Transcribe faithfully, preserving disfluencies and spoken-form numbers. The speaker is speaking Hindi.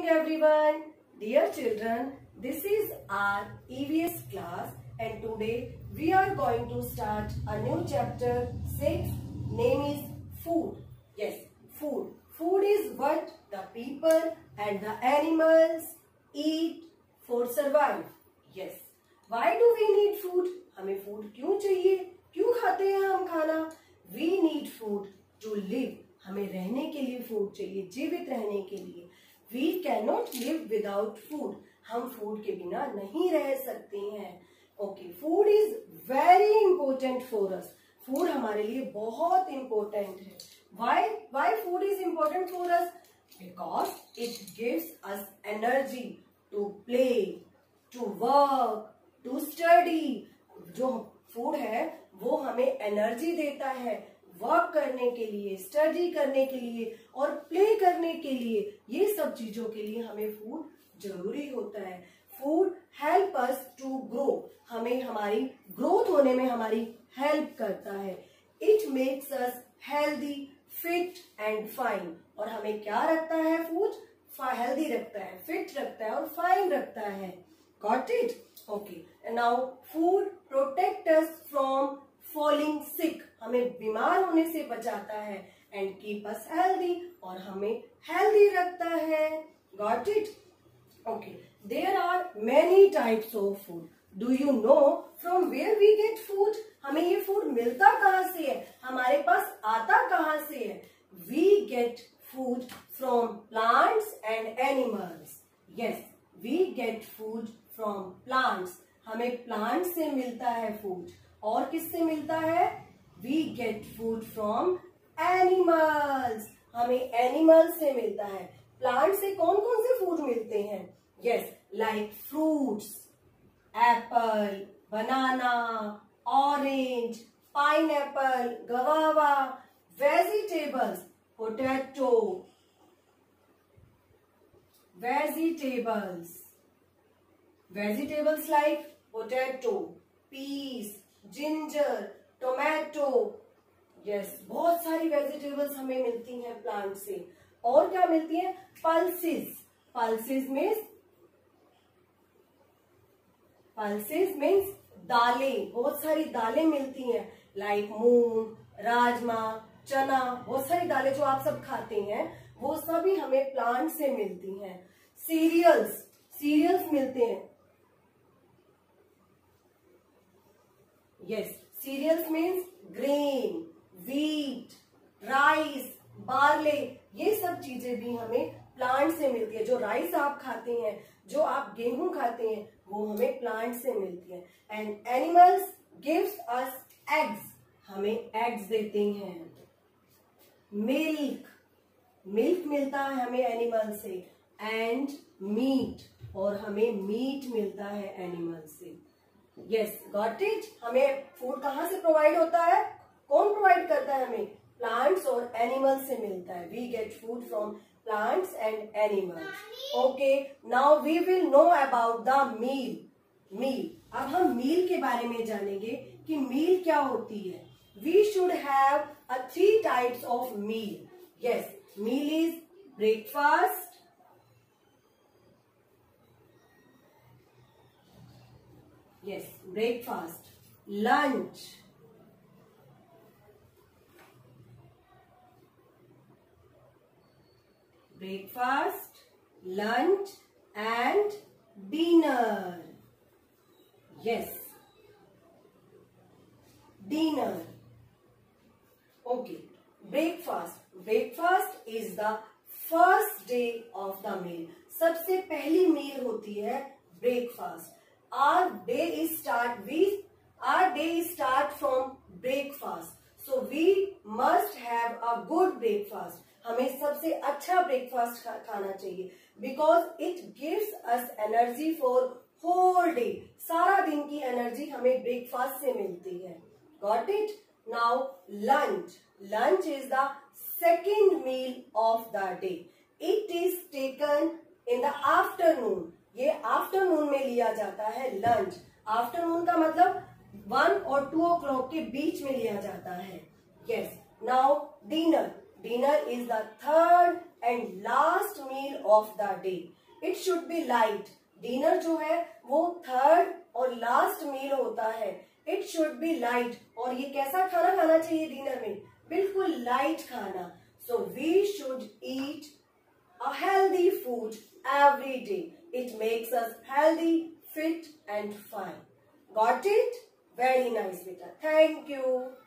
morning everyone. Dear children, this is our E V S class and today we are going to start a new chapter six. Name is food. Yes, food. Food is what the people and the animals eat for survive. Yes. Why do we need food? हमें food क्यों चाहिए? क्यों खाते हैं हम खाना? We need food to live. हमें रहने के लिए food चाहिए, जीवित रहने के लिए. We cannot live without food. हम food के बिना नहीं रह सकते हैं. Okay, food is very important for us. Food हमारे लिए बहुत important है. Why? Why food is important for us? Because it gives us energy to play, to work, to study. जो फूड है वो हमें एनर्जी देता है वर्क करने के लिए, स्टडी करने के लिए और प्ले करने के लिए. ये सब चीजों के लिए हमें फूड जरूरी होता है. Food help us to grow. हमें हमारी ग्रोथ होने में हमारी हेल्प करता है. It makes us healthy, fit and fine. और हमें क्या रखता है फूड? हेल्दी रखता है, फिट रखता है और फाइन रखता है. Got it? Okay. And now food protect us from falling sick. हमें बीमार होने से बचाता है and keep us healthy. और हमें healthy रखता है. Got it? Okay. There are many types of food. Do you know from where we get food? हमें ये food मिलता कहाँ से है? हमारे पास आता कहाँ से है? We get food from plants and animals. Yes, we get food from plants. हमें plants से मिलता है food. और किससे मिलता है? We get food from animals. हमें animals से मिलता है. Plants से कौन कौन से food मिलते हैं? Yes, like fruits, apple, banana, orange, pineapple, guava, vegetables, potato, vegetables, vegetables like potato, peas, ginger, tomato. Yes, बहुत सारी vegetables हमें मिलती हैं प्लांट से. और क्या मिलती हैं? pulses. pulses means pulses means दालें. बहुत सारी दालें मिलती हैं like मूंग, राजमा, चना. बहुत सारी दालें जो आप सब खाते हैं वो सभी हमें प्लांट से मिलती हैं. सीरियल्स सीरियल्स मिलते हैं. Yes, cereals means grain, wheat, rice, barley. ये सब चीजें भी हमें प्लांट से मिलती है. जो राइस आप खाते हैं, जो आप गेहूं खाते हैं, वो हमें प्लांट से मिलती है. And animals gives us eggs. हमें एग्स देते हैं. मिल्क मिल्क मिलता है हमें एनिमल से. And meat. और हमें मीट मिलता है एनिमल से. Yes, got it. हमें फूड कहाँ से प्रोवाइड होता है? कौन प्रोवाइड करता है हमें? प्लांट्स और एनिमल्स से मिलता है. We get food from plants and animals. Okay, now we will know about the meal. Meal. अब हम मील के बारे में जानेंगे कि मील क्या होती है. We should have a three types of meal. Yes, meal is breakfast, yes, breakfast, lunch, breakfast, lunch and dinner. Yes, dinner. Okay, breakfast. Breakfast is the first day of the meal. सबसे पहली मील होती है breakfast. Our day is start we our day is start from breakfast. So we must have a good breakfast. हमें सबसे अच्छा breakfast खा, खाना चाहिए because it gives us energy for whole day. सारा दिन की energy हमें breakfast से मिलती है. Got it? Now lunch. Lunch is the second meal of the day. It is taken in the afternoon. ये आफ्टरनून में लिया जाता है लंच. आफ्टरनून का मतलब वन और टू ओ क्लॉक के बीच में लिया जाता है. Yes, now dinner. Dinner is the third and last meal of the day. It should be light. Dinner जो है वो थर्ड और लास्ट मील होता है. It should be light. और ये कैसा खाना खाना चाहिए डिनर में? बिल्कुल लाइट खाना. So we should eat a healthy food every day. It makes us healthy, fit and fine. Got it? Very nice, beta. Thank you.